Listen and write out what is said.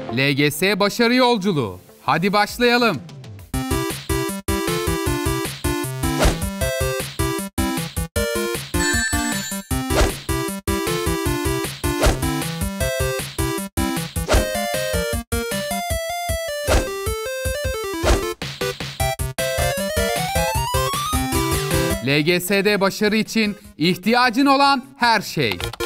LGS başarı yolculuğu. Hadi başlayalım. LGS'de başarı için ihtiyacın olan her şey.